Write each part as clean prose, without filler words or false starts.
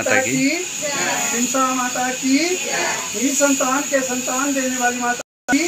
माता की, सिमसा माता की, निसंतान के संतान देने वाली माता की।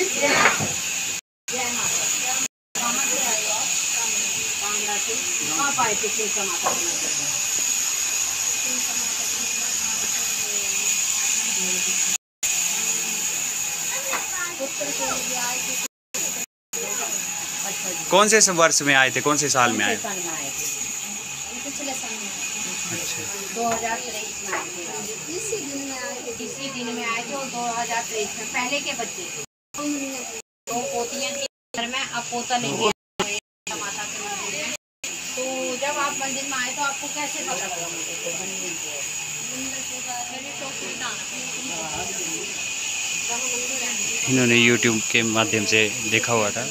कौन से वर्ष में आए थे, कौन से साल में आए थे? पिछले साल में। अच्छा, 2023 में आए थे। इसी दिन में आए थे और 2023 में पहले के बच्चे थे। 2 पोतियां थी घर में, अब पोता लेके आए माता के मंदिर में। तो जब आप मंदिर में आए तो आपको कैसे पता लगा इन्होंने YouTube के माध्यम से देखा हुआ था।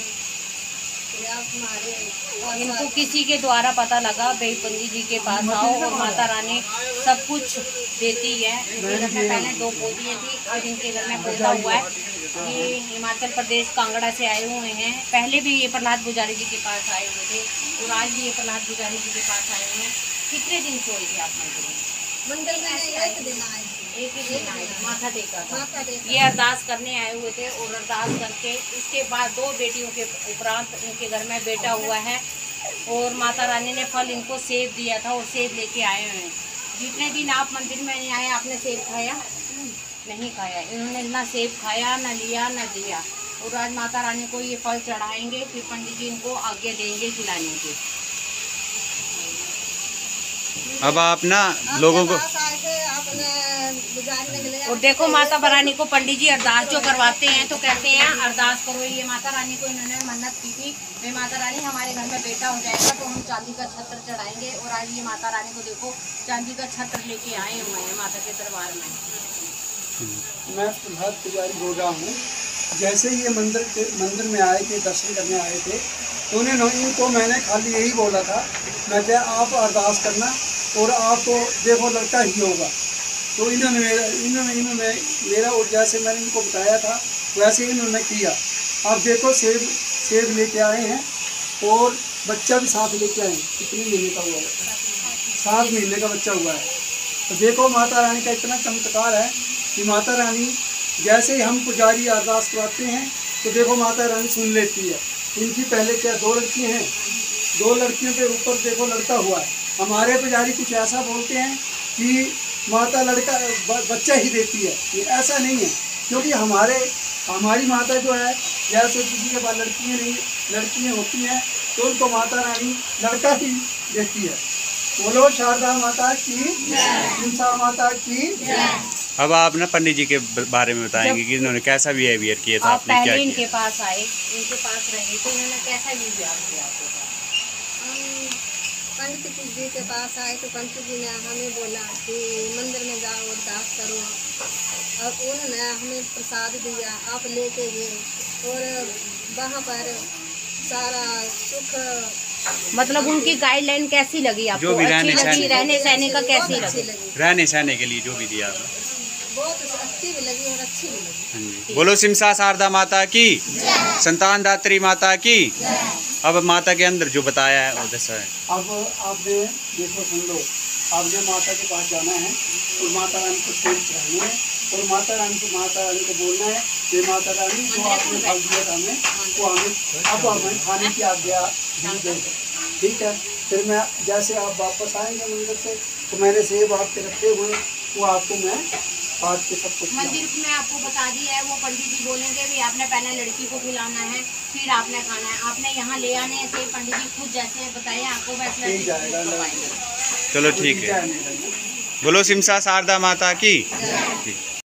इनको किसी के द्वारा पता लगा, भाई पंडित जी के पास आओ और माता रानी सब कुछ देती है। इनके घर में पहले 2 पोतियाँ थी, अब इनके घर में पोता हुआ है। ये हिमाचल प्रदेश कांगड़ा से आए हुए हैं। पहले भी ये प्रहलाद पुजारी जी के पास आए हुए थे और आज भी ये प्रहलाद पुजारी जी के पास आए हुए हैं। कितने दिन सोए थे आप मंदिर में? एक ही दिन आए, माथा टेका था। ये अरदास करने आए हुए थे और अरदास करके उसके बाद 2 बेटियों के उपरांत इनके घर में बेटा हुआ है और माता रानी ने फल इनको सेब दिया था और सेब लेके आए हुए हैं। जितने दिन आप मंदिर में नहीं आए, आपने सेब खाया? नहीं खाया। इन्होंने ना सेब खाया, ना लिया, ना दिया। और आज माता रानी को ये फल चढ़ाएंगे, फिर पंडित जी इनको आज्ञा देंगे खिलाने की। अब आप ना लोगों को और देखो माता रानी को पंडित जी अरदास जो करवाते हैं तो कहते हैं अरदास करो। ये माता रानी को इन्होंने मन्नत की थी, वे माता रानी हमारे घर में बेटा हो जाएगा तो हम चांदी का छत्र चढ़ाएंगे। और आज ये माता रानी को देखो चांदी का छत्र लेके आए हुए हैं माता के दरबार में। मैं प्रहलाद पुजारी बोल रहा हूँ। जैसे ये मंदिर में आए थे, दर्शन करने आए थे, तो इनको मैंने खाली यही बोला था, मैं क्या आप अरदास करना और आपको देखो लड़का ही होगा। तो इन्होंने मेरा और जैसे मैंने इनको बताया था वैसे इन्होंने किया। आप देखो सेब लेके आए हैं और बच्चा भी साथ लेके आए हैं। कितने महीने का हुआ है? 7 महीने का बच्चा हुआ है। तो देखो माता रानी का इतना चमत्कार है कि माता रानी जैसे ही हम पुजारी अरदास करवाते हैं तो देखो माता रानी सुन लेती है। इनकी पहले क्या 2 लड़कियाँ हैं, 2 लड़कियों के ऊपर देखो लड़का हुआ है। हमारे पुजारी कुछ ऐसा बोलते हैं कि माता बच्चा ही देती है, ये ऐसा नहीं है। क्योंकि हमारी माता जो है, जैसे किसी के पास लड़कियाँ होती हैं तो उनको माता रानी लड़का ही देती है। बोलो शारदा माता की, सिमसा माता की। अब आप ना पंडित जी के बारे में बताएंगे कि इन्होंने कैसा बिहेवियर किया था, आपने क्या किया? इनके पास आए, इनके पास रहे तो इन्होंने कैसा बिहेवियर किया आपके पास? पंडित जी के पास आए तो पंडित जी ने हमें बोला कि मंदिर में जाओ और दास करो, और उन्होंने हमें प्रसाद दिया, आप लेके गए और वहाँ पर सारा सुख। मतलब उनकी गाइडलाइन कैसी लगी आपको? जो भी रहने सहने का कैसी लगी? रहने सहने के लिए जो भी दिया आपने, बहुत अच्छी भी लगी और अच्छी भी लगी। बोलो सिमसा शारदा माता की, संतान दात्री माता की। अब माता के अंदर जो बताया है वो दसा है। अब आप देखो सुन लो, आपने माता के पास जाना है और माता रानी को सेब चढ़ानी है और माता रानी को बोलना है कि माता रानी जो आपने फल दिया था हमें, वो हमें खाने की आज्ञा दी। ठीक है, फिर मैं जैसे आप वापस आएंगे मंदिर से तो मैंने सेब आपके रखे हुए, वो आपको मैं काट के सब कुछ मंदिर में आपको बता दिया है। वो पंडित जी बोलेंगे भी आपने पहले लड़की को खिलाना है, फिर आपने खाना है। आपने यहाँ ले आने से पंडित जी खुद जैसे बताए आपको वैसे। चलो ठीक है, बोलो सिमसा शारदा माता की।